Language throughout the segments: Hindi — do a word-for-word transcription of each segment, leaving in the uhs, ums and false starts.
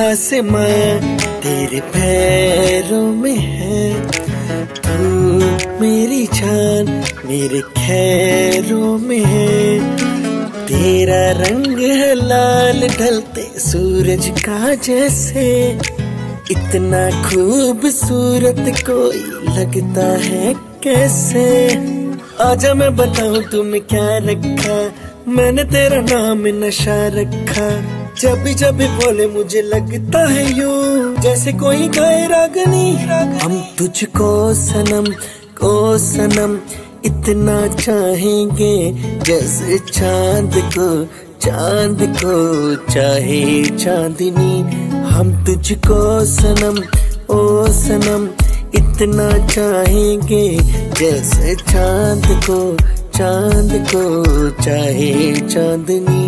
आसमां तेरे पैरों में है, तू मेरी जान मेरे खैरों में है। तेरा रंग है लाल ढलते सूरज का जैसे, इतना खूबसूरत कोई लगता है कैसे। आजा मैं बताऊं तुम्हें क्या रखा, मैंने तेरा नाम नशा रखा। जब भी जब भी बोले मुझे लगता है यूं जैसे कोई गाए रागनी। हम तुझको सनम को सनम इतना चाहेंगे, जैसे चांद को चांद को चाहे चांदनी। हम तुझको सनम ओ सनम इतना चाहेंगे, जैसे चांद को चांद को चाहे चांदनी।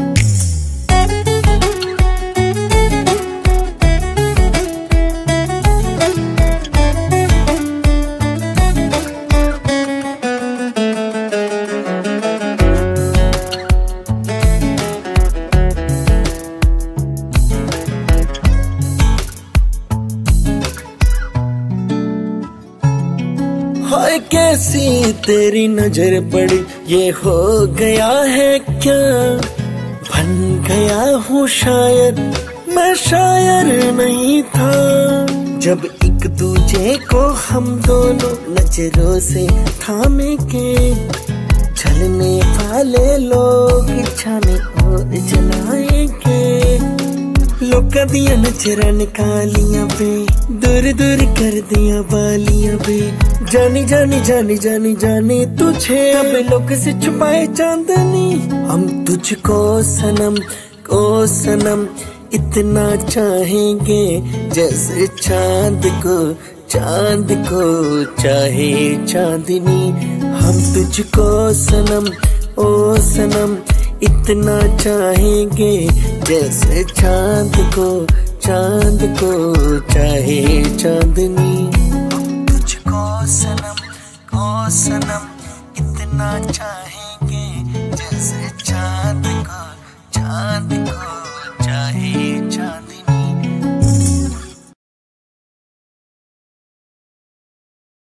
हाय कैसी तेरी नजर पड़ी, ये हो गया है क्या। बन गया हूँ शायद मैं शायर नहीं था, जब एक दूजे को हम दोनों नजरों से थामेंगे। चलने वाले लोग छाने और जलाएंगे, लोग दिया नजरा निकालियां बे, दूर दूर कर दिया बालियां बे। जानी जानी जानी जानी जानी तुझे अब लोग से छुपाए चांदनी। हम तुझको सनम को सनम इतना चाहेंगे, जैसे चांद को चांद को चाहे चांदनी। हम तुझको सनम ओ सनम इतना चाहेंगे, जैसे चांद को चांद को चाहे चांदनी। हम तुझको सनम ओ सनम इतना चाहे